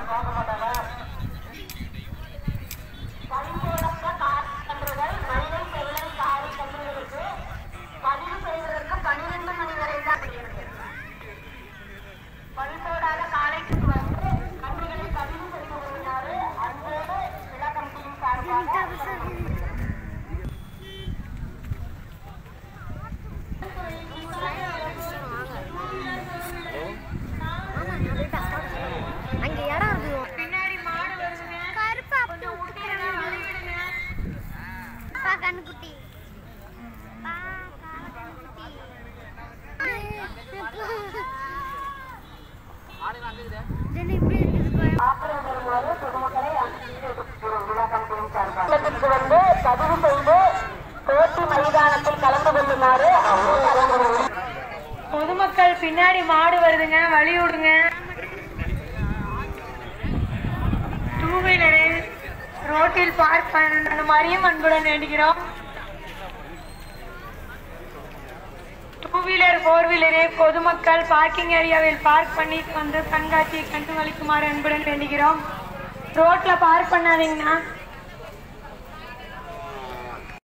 பொதுமக்கள் பின்னாடி மாடு வருதுங்க, வழி விடுங்க. டூ வீலரு ரோட்டில் பார்க் பண்ண மாதிரியும் அன்புடன் வேண்டுகிறோம். டூ வீலர் ஃபோர் வீலரே பொதுமக்கள் பார்க்கிங் ஏரியாவில் பார்க் பண்ணி வந்து கண்காட்சியை கண்டு அளிக்குமாறு அன்புடன் வேண்டுகிறோம். ரோட்ல பார்க் பண்ணாதீங்கன்னா